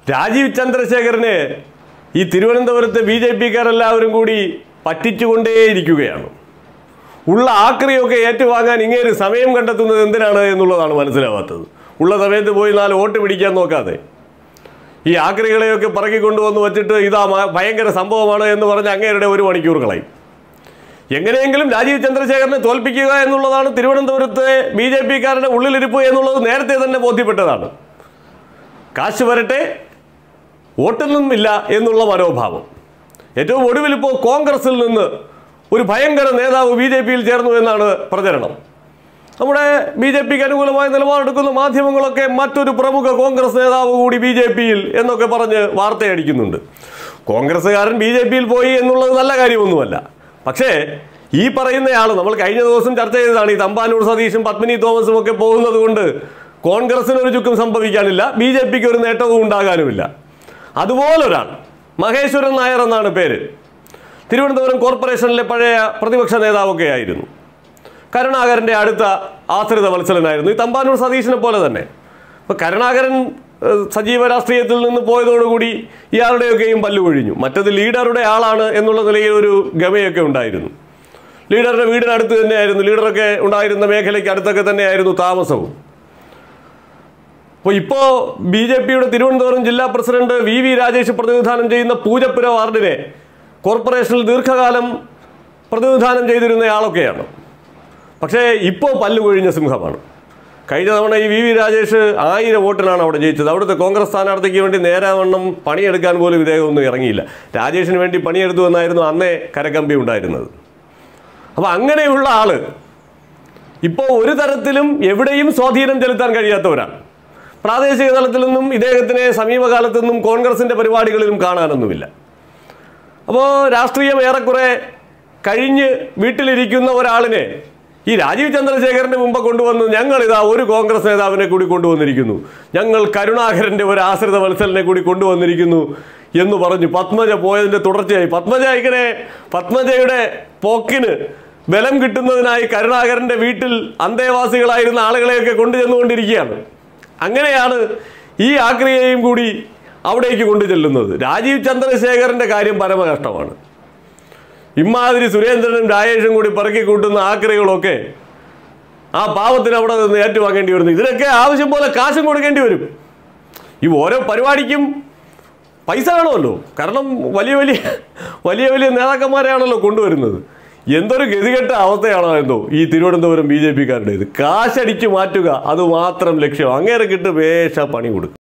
രാജീവ് ചന്ദ്രശേഖരനെ ഈ തിരുവനന്തപുരത്തെ ബി.ജെ.പിക്കാരെല്ലാവരും കൂടി പറ്റിച്ചുകൊണ്ടേയിരിക്കുകയാണ്. ഉള്ള ആക്രിയൊക്കെ ഏറ്റുവാങ്ങാൻ ഇങ്ങേര് സമയം കണ്ടെത്തുന്നത് എന്തിനാണ് എന്നുള്ളതാണ് മനസ്സിലാവാത്തത്. ഉള്ള സമയത്ത് പോയി 4 വോട്ട് പിടിക്കാൻ നോക്കാതെ ഈ ആക്രികളെയൊക്കെ പറക്കിക്കൊണ്ടുവന്ന് വച്ചിട്ട് ഇതാ ഭയങ്കര സംഭവമാണ് എന്ന് പറഞ്ഞ് അങ്ങേരുടെ 1 മണിക്കൂർ കളയും. എങ്ങനെയെങ്കിലും രാജീവ് ചന്ദ്രശേഖരനെ തോൽപ്പിക്കുക എന്നുള്ളതാണ് തിരുവനന്തപുരത്തെ ബി.ജെ.പിക്കാരുടെ ഉള്ളിലിരിപ്പ് എന്നുള്ളത് നേരത്തെ തന്നെ ബോധ്യപ്പെട്ടതാണ്. കാശ് വരട്ടെ, വോട്ടൊന്നുമില്ല എന്നുള്ള മനോഭാവം. ഏറ്റവും ഒടുവിൽ ഇപ്പോൾ കോൺഗ്രസിൽ നിന്ന് ഒരു ഭയങ്കര നേതാവ് ബി.ജെ.പിയിൽ ചേർന്നു എന്നാണ് പ്രചരണം. നമ്മുടെ ബി.ജെ.പിക്ക് അനുകൂലമായ നിലപാടെടുക്കുന്ന മാധ്യമങ്ങളൊക്കെ മറ്റൊരു പ്രമുഖ കോൺഗ്രസ് നേതാവ് കൂടി ബി.ജെ.പിയിൽ എന്നൊക്കെ പറഞ്ഞ് വാർത്തയടിക്കുന്നുണ്ട്. കോൺഗ്രസ്സുകാരൻ ബി.ജെ.പിയിൽ പോയി എന്നുള്ളത് നല്ല കാര്യമൊന്നുമല്ല. പക്ഷേ ഈ പറയുന്നയാൾ നമ്മൾ കഴിഞ്ഞ ദിവസം ചർച്ച ചെയ്തതാണ്. ഈ തമ്പാനൂർ സതീഷും പത്മിനി തോമസും ഒക്കെ പോകുന്നത് കൊണ്ട് കോൺഗ്രസിന് ഒരു ചുക്കും സംഭവിക്കാനില്ല, ബി.ജെ.പിക്ക് ഒരു നേട്ടവും ഉണ്ടാകാനുമില്ല. അതുപോലൊരാൾ മഹേശ്വരൻ നായർ എന്നാണ് പേര്. തിരുവനന്തപുരം കോർപ്പറേഷനിലെ പഴയ പ്രതിപക്ഷ നേതാവൊക്കെ ആയിരുന്നു. കരുണാകരൻ്റെ അടുത്ത ആശ്രിത വത്സലനായിരുന്നു. ഈ തമ്പാനൂർ സതീഷിനെ പോലെ തന്നെ. അപ്പോൾ കരുണാകരൻ സജീവ രാഷ്ട്രീയത്തിൽ നിന്ന് പോയതോടുകൂടി ഇയാളുടെയൊക്കെയും പല്ലുകൊഴിഞ്ഞു. മറ്റത് ലീഡറുടെ ആളാണ് എന്നുള്ള നിലയിൽ ഒരു ഗമയൊക്കെ ഉണ്ടായിരുന്നു. ലീഡറുടെ വീടിനടുത്ത് തന്നെയായിരുന്നു, ലീഡറൊക്കെ ഉണ്ടായിരുന്ന മേഖലയ്ക്ക് അടുത്തൊക്കെ തന്നെയായിരുന്നു താമസവും. അപ്പോൾ ഇപ്പോൾ ബി.ജെ.പിയുടെ തിരുവനന്തപുരം ജില്ലാ പ്രസിഡന്റ് വി രാജേഷ് പ്രതിനിധാനം ചെയ്യുന്ന പൂജപ്പുര വാർഡിനെ കോർപ്പറേഷനിൽ ദീർഘകാലം പ്രതിനിധാനം ചെയ്തിരുന്നയാളൊക്കെയാണ്. പക്ഷേ ഇപ്പോൾ പല്ലുകൊഴിഞ്ഞ സിംഹമാണ്. കഴിഞ്ഞ തവണ ഈ വി രാജേഷ് 1000 വോട്ടിനാണ് അവിടെ ജയിച്ചത്. അവിടുത്തെ കോൺഗ്രസ് സ്ഥാനാർത്ഥിക്ക് വേണ്ടി നേരാവണ്ണം പണിയെടുക്കാൻ പോലും ഇദ്ദേഹമൊന്നും ഇറങ്ങിയില്ല. രാജേഷിന് വേണ്ടി പണിയെടുത്തു എന്നായിരുന്നു അന്നേ കരകമ്പി ഉണ്ടായിരുന്നത്. അപ്പോൾ അങ്ങനെയുള്ള ആള് ഇപ്പോൾ ഒരു തരത്തിലും എവിടെയും സ്വാധീനം ചെലുത്താൻ കഴിയാത്തവരാണ്. പ്രാദേശിക തലത്തിൽ നിന്നും ഇദ്ദേഹത്തിനെ സമീപകാലത്തു നിന്നും കോൺഗ്രസിൻ്റെ പരിപാടികളിലും കാണാനൊന്നുമില്ല. അപ്പോൾ രാഷ്ട്രീയം ഏറെക്കുറെ കഴിഞ്ഞ് വീട്ടിലിരിക്കുന്ന ഒരാളിനെ ഈ രാജീവ് ചന്ദ്രശേഖരൻ്റെ മുമ്പ് കൊണ്ടുവന്ന് ഞങ്ങളിതാ ഒരു കോൺഗ്രസ് നേതാവിനെ കൂടി കൊണ്ടുവന്നിരിക്കുന്നു, ഞങ്ങൾ കരുണാകരൻ്റെ ഒരു ആശ്രിത വത്സലിനെ കൂടി കൊണ്ടുവന്നിരിക്കുന്നു എന്ന് പറഞ്ഞു പത്മജ പോയതിൻ്റെ തുടർച്ചയായി പത്മജയുടെ പോക്കിന് ബലം കിട്ടുന്നതിനായി കരുണാകരൻ്റെ വീട്ടിൽ അന്തേവാസികളായിരുന്ന ആളുകളെയൊക്കെ കൊണ്ടുചെന്നുകൊണ്ടിരിക്കുകയാണ്. അങ്ങനെയാണ് ഈ ആക്രിയെയും കൂടി അവിടേക്ക് കൊണ്ടു ചെല്ലുന്നത്. രാജീവ് ചന്ദ്രശേഖരൻ്റെ കാര്യം പരമകഷ്ടമാണ്. ഇമാതിരി സുരേന്ദ്രനും രാജേഷും കൂടി പറക്കി കൂട്ടുന്ന ആക്രികളൊക്കെ ആ പാവത്തിന് അവിടെ നിന്ന് ഏറ്റുവാങ്ങേണ്ടി വരുന്നു. ഇതിനൊക്കെ ആവശ്യം പോലെ കാശും കൊടുക്കേണ്ടി വരും. ഈ ഓരോ പരിപാടിക്കും പൈസ വേണമല്ലോ. കാരണം വലിയ വലിയ നേതാക്കന്മാരെയാണല്ലോ കൊണ്ടുവരുന്നത്. എന്തൊരു ഗതികെട്ട അവസ്ഥയാണോ എന്തോ ഈ തിരുവനന്തപുരം ബി.ജെ.പിക്കാരുടേത്. കാശടിച്ചു മാറ്റുക, അതുമാത്രം ലക്ഷ്യം. അങ്ങേരെ കിട്ട് വേഷ പണി കൊടുക്കും.